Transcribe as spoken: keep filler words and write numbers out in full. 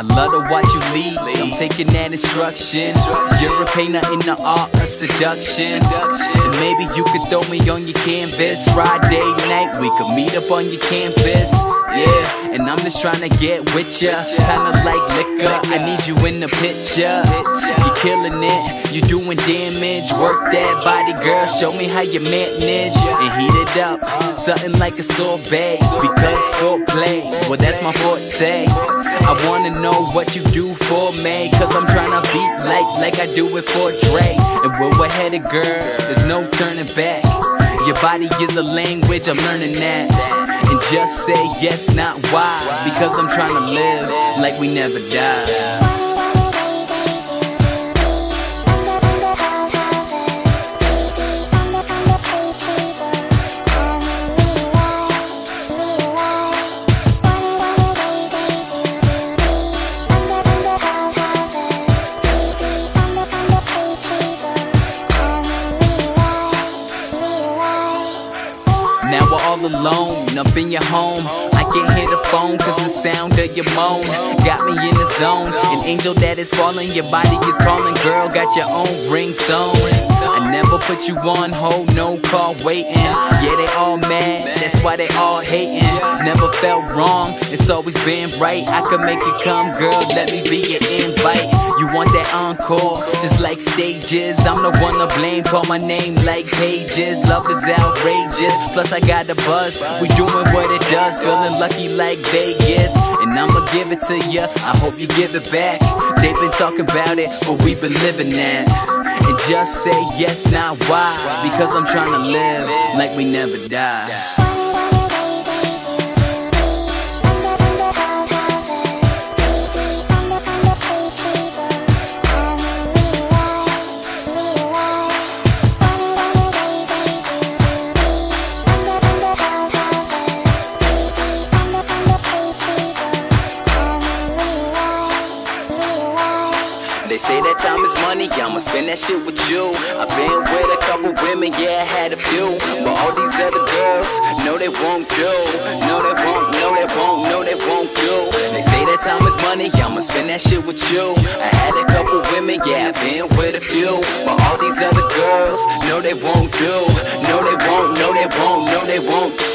love to watch you lead, I'm taking that instruction. You're a painter in the art of seduction, and maybe you could throw me on your canvas. Friday night, we could meet up on your campus. Yeah, and I'm just trying to get with ya, kinda like liquor, I need you in the picture. You're killing it, you doing damage. Work that body, girl, show me how you manage. And heat it up, something like a sorbet. Because foreplay, well that's my forte. I wanna know what you do for me, cause I'm tryna beat like, like I do it for Dre. And where we're headed, girl, there's no turning back. Your body is a language, I'm learning that. And just say yes, not why, because I'm trying to live like we never die. Now we're all alone, up in your home. I can't hear the phone cause the sound of your moan got me in the zone. An angel that is falling, your body is calling. Girl, got your own ringtone. I never put you on hold, no call waiting. Yeah, they all mad, that's why they all hating. Never felt wrong, it's always been right. I could make it come, girl, let me be your invite. You want that encore, just like stages. I'm the one to blame, call my name like pages. Love is outrageous, plus I got the buzz. We doing what it does, feeling lucky like Vegas. And I'ma give it to ya, I hope you give it back. They've been talking about it, but we've been living that. And just say yes, not why, because I'm trying to live like we never die. They say that time is money, I'ma spend that shit with you. I've been with a couple women, yeah, I had a few. But all these other girls, no they won't do. No they won't, no they won't, no they won't do. They say that time is money, I'ma spend that shit with you. I had a couple women, yeah, I've been with a few. But all these other girls, no they won't do. No they won't, no they won't, no they won't.